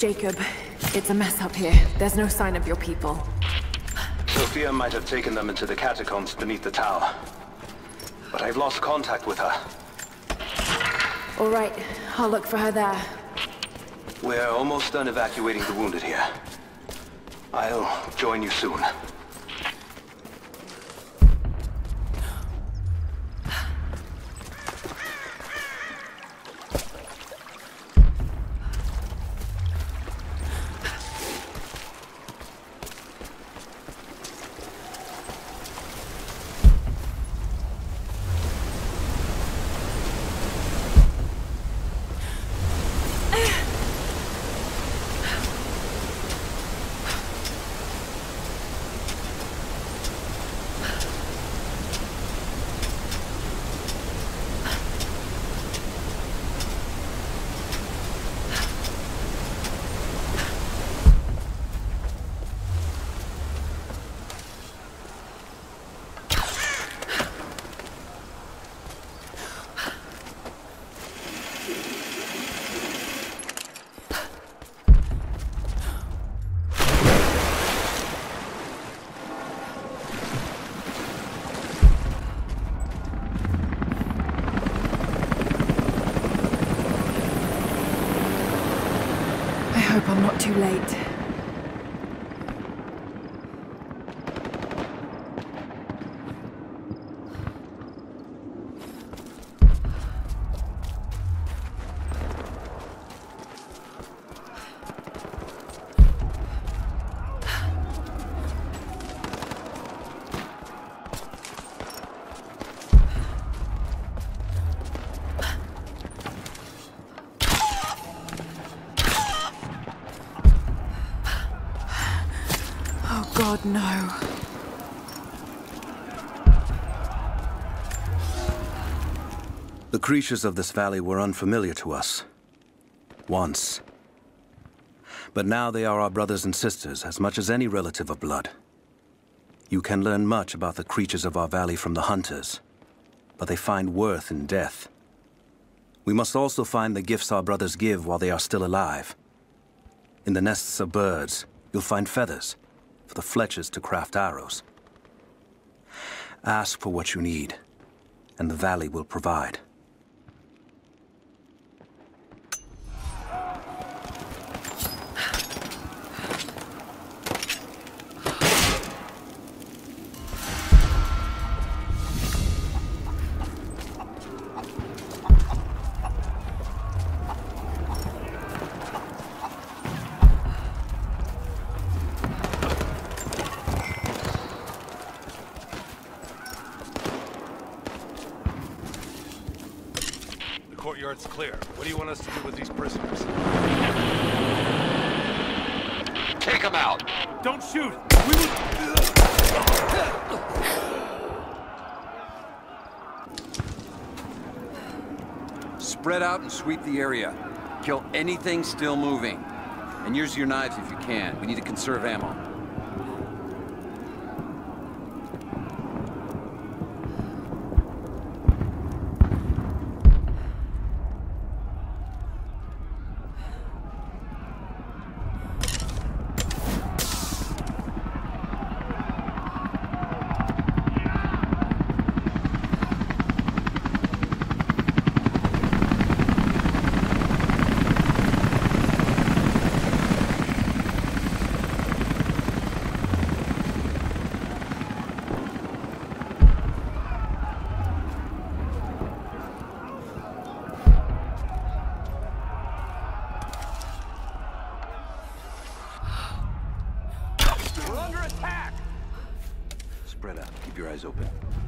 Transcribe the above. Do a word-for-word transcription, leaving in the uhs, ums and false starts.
Jacob, it's a mess up here. There's no sign of your people. Sophia might have taken them into the catacombs beneath the tower. But I've lost contact with her. All right, I'll look for her there. We're almost done evacuating the wounded here. I'll join you soon. I hope I'm not too late. God, no. The creatures of this valley were unfamiliar to us. Once. But now they are our brothers and sisters, as much as any relative of blood. You can learn much about the creatures of our valley from the hunters, but they find worth in death. We must also find the gifts our brothers give while they are still alive. In the nests of birds, you'll find feathers, for the fletchers to craft arrows. Ask for what you need, and the valley will provide. Courtyard's clear. What do you want us to do with these prisoners? Take them out! Don't shoot! We will... Spread out and sweep the area. Kill anything still moving. And use your knives if you can. We need to conserve ammo. Spread out. Keep your eyes open.